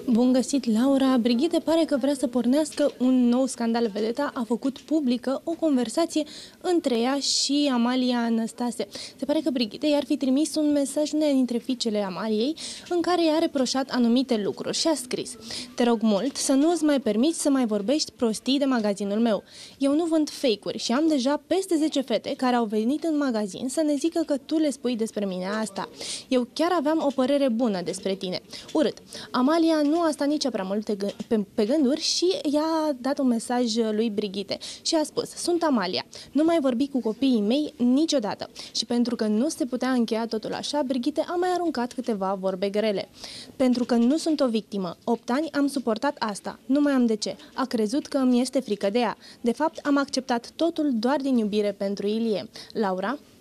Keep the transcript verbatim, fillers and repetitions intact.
Bun găsit, Laura! Brigitte pare că vrea să pornească un nou scandal. Vedeta a făcut publică o conversație între ea și Amalia Năstase. Se pare că Brigitte i-ar fi trimis un mesaj unei dintre fiicele Amaliei în care i-a reproșat anumite lucruri și a scris: "Te rog mult să nu îți mai permiți să mai vorbești prostii de magazinul meu. Eu nu vând fake-uri și am deja peste zece fete care au venit în magazin să ne zică că tu le spui despre mine asta. Eu chiar aveam o părere bună despre tine. Urât." Amalia nu a stat nici prea mult pe, pe gânduri și i-a dat un mesaj lui Brigitte și a spus: "Sunt Amalia, nu mai vorbi cu copiii mei niciodată." Și pentru că nu se putea încheia totul așa, Brigitte a mai aruncat câteva vorbe grele. "Pentru că nu sunt o victimă. Opt ani am suportat asta. Nu mai am de ce. A crezut că îmi este frică de ea. De fapt, am acceptat totul doar din iubire pentru Ilie." Laura?